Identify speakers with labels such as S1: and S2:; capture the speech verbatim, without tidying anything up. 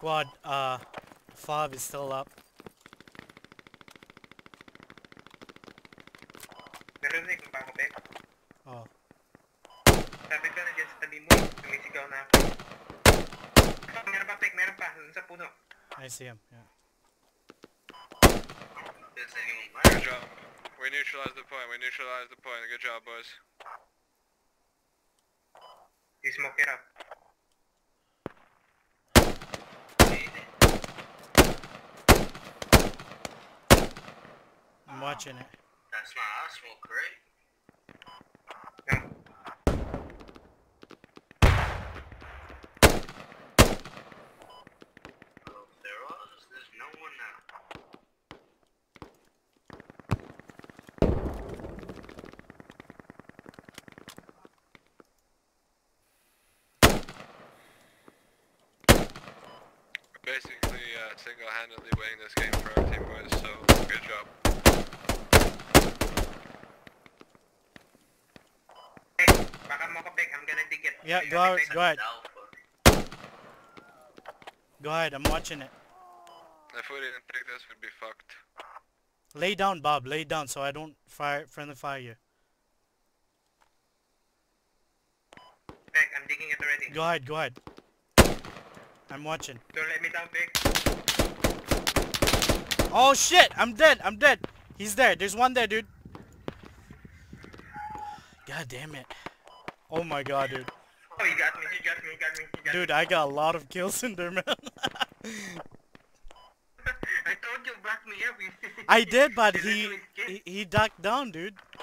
S1: Squad, uh, Five is still up.
S2: Narinig mo ba ako, Pek?
S1: Oh.
S2: Sabi ko na dyan sa tabi mo, sumisigaw na ako. Meron pa, Pek, meron pa, dun sa puno.
S1: I see him, yeah.
S3: Good job. We neutralized the point, we neutralized the point. Good job, boys.
S2: You smoke it up.
S1: I'm watching it.
S4: That's not our smoke, right?
S2: No.
S4: Well, if there was, there's no one now.
S3: Basically, uh, single-handedly winning this game for our team, boys, so good job.
S2: Pek, baka mo ko, Pek, I'm gonna dig it.
S1: Yeah,
S2: You
S1: go
S2: got
S1: out,
S2: it, Pek?
S1: go ahead.
S4: Alpha.
S1: Go ahead, I'm watching it.
S3: If we didn't take this, we'd be fucked.
S1: Lay down, Bob, lay down so I don't fire friendly fire you.
S2: Pek, I'm digging it already.
S1: Go ahead, go ahead. I'm watching.
S2: Don't let me down, Pek.
S1: Oh shit! I'm dead! I'm dead! He's there. There's one there, dude. God damn it. Oh my god, dude.
S2: Oh, you got me, you got me, you got me, you got
S1: Dude,
S2: me.
S1: I got a lot of kills in there, man.
S2: I told you, back me up.
S1: I did, but
S2: You
S1: he,
S2: literally skipped.
S1: he he ducked down, dude.